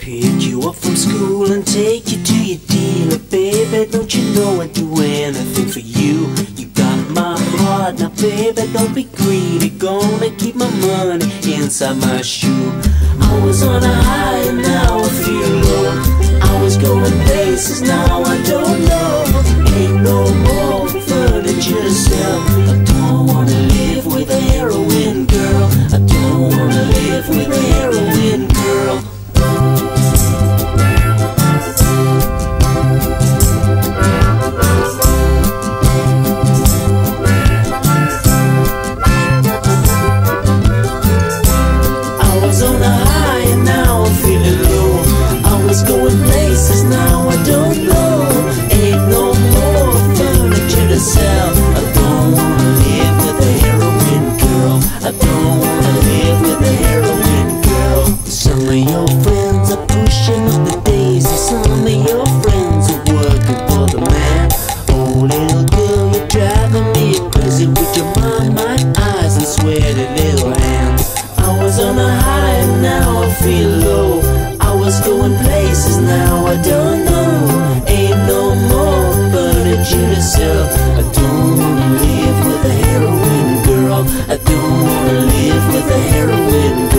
Pick you up from school and take you to your dealer. Baby, don't you know I'd do anything for you? You got my heart, now baby, don't be greedy. Gonna keep my money inside my shoe. I was on a high and now I feel low. I was going places, now I don't know. Ain't no more furniture to sell. I don't wanna live with a heroin girl. I don't wanna live with a heroin girl. Going places, now I don't know. Ain't no more furniture to sell. I don't wanna live with a heroin girl. I don't wanna live with a heroin girl. Some of your friends are pushing up the daisy. Some of your friends are working for the man. Oh little girl, you're driving me crazy with your mind, my eyes and sweaty little hands. I was on a high and now I feel low. I was going places, now I don't know. Ain't no more furniture to sell. I don't wanna live with a heroin girl. I don't wanna live with a heroin girl.